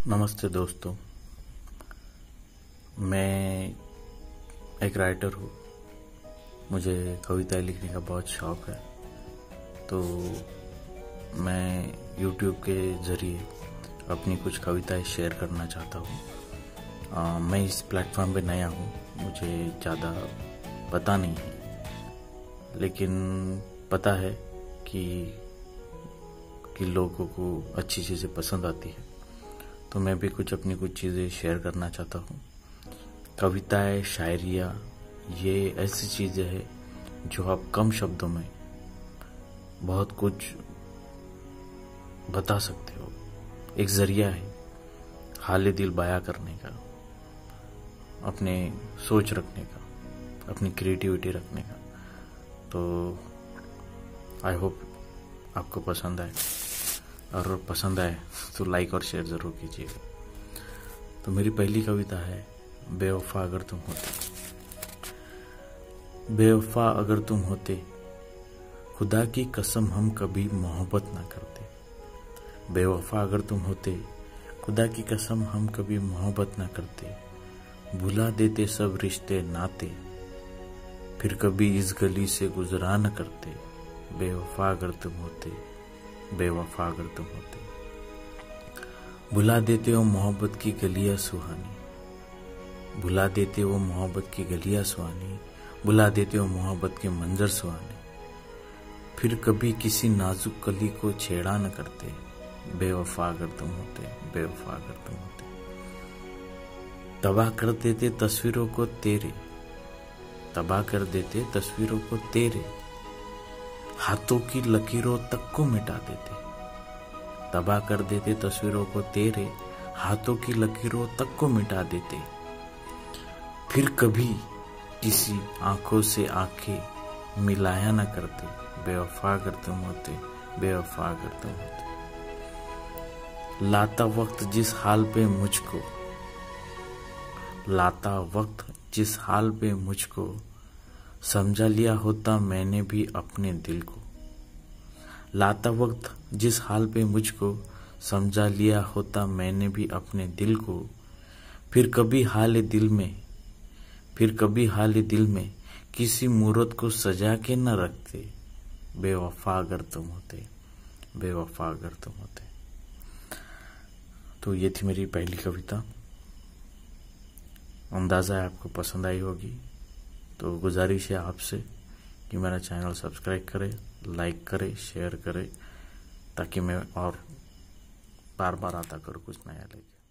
नमस्ते दोस्तों, मैं एक राइटर हूँ। मुझे कविताएं लिखने का बहुत शौक है। तो मैं YouTube के ज़रिए अपनी कुछ कविताएं शेयर करना चाहता हूँ। मैं इस प्लेटफॉर्म पे नया हूँ, मुझे ज़्यादा पता नहीं है, लेकिन पता है कि लोगों को अच्छी चीज़ें पसंद आती है। तो मैं भी अपनी कुछ चीज़ें शेयर करना चाहता हूँ। कविताएं, शायरिया ये ऐसी चीज़ें हैं जो आप कम शब्दों में बहुत कुछ बता सकते हो। एक जरिया है हाल दिल बयां करने का, अपने सोच रखने का, अपनी क्रिएटिविटी रखने का। तो आई होप आपको पसंद आए, और पसंद आए तो लाइक और शेयर ज़रूर कीजिएगा। तो मेरी पहली कविता है बेवफा अगर तुम होते। बेवफा अगर तुम होते, खुदा की कसम हम कभी मोहब्बत ना करते। बेवफा अगर तुम होते, खुदा की कसम हम कभी मोहब्बत ना करते। भुला देते सब रिश्ते नाते, फिर कभी इस गली से गुजरा न करते। बेवफा अगर तुम होते, बेवफा अगर तुम होते। भुला देते हो मोहब्बत की गलियां सुहानी, भुला देते हो मोहब्बत की गलियां सुहानी, भुला देते हो मोहब्बत के मंजर सुहाने। फिर कभी किसी नाजुक कली को छेड़ा न करते। बेवफा अगर तुम होते, बेवफा अगर तुम होते। तबाह कर देते तस्वीरों को तेरे, तबाह कर देते तस्वीरों को तेरे। हाथों की लकीरों तक को मिटा देते। तबाह कर देते तस्वीरों को तेरे, हाथों की लकीरों तक को मिटा देते। फिर कभी किसी आंखों से आंखें मिलाया न करते। बेवफा अगर तुम होते, बेवफा अगर तुम होते। लाता वक्त जिस हाल पे मुझको, लाता वक्त जिस हाल पे मुझको, समझा लिया होता मैंने भी अपने दिल को। लाता वक्त जिस हाल पे मुझको, समझा लिया होता मैंने भी अपने दिल को। फिर कभी हाल दिल में, फिर कभी हाल दिल में किसी मूरत को सजा के न रखते। बेवफा अगर तुम होते, बेवफा अगर तुम होते। तो ये थी मेरी पहली कविता। अंदाज़ा है आपको पसंद आई होगी। तो गुजारिश है आपसे कि मेरा चैनल सब्सक्राइब करें, लाइक करें, शेयर करें, ताकि मैं और बार बार आता करूँ कुछ नया लेके।